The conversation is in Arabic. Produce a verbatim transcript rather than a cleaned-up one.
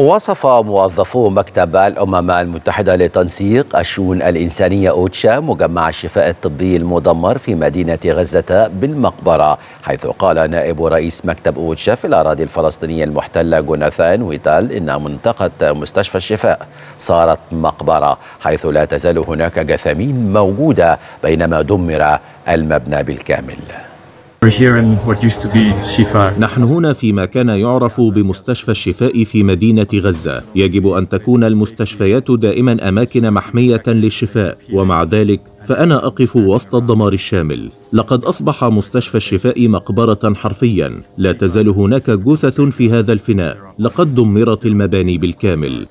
وصف موظفو مكتب الأمم المتحدة لتنسيق الشؤون الإنسانية أوتشا مجمع الشفاء الطبي المدمر في مدينة غزة بالمقبرة، حيث قال نائب رئيس مكتب أوتشا في الأراضي الفلسطينية المحتلة جوناثان ويتال إن منطقة مستشفى الشفاء صارت مقبرة، حيث لا تزال هناك جثامين موجودة بينما دمر المبنى بالكامل. نحن هنا فيما كان يعرف بمستشفى الشفاء في مدينة غزة. يجب أن تكون المستشفيات دائما أماكن محمية للشفاء، ومع ذلك فأنا أقف وسط الدمار الشامل. لقد أصبح مستشفى الشفاء مقبرة حرفيا، لا تزال هناك جثث في هذا الفناء، لقد دمرت المباني بالكامل.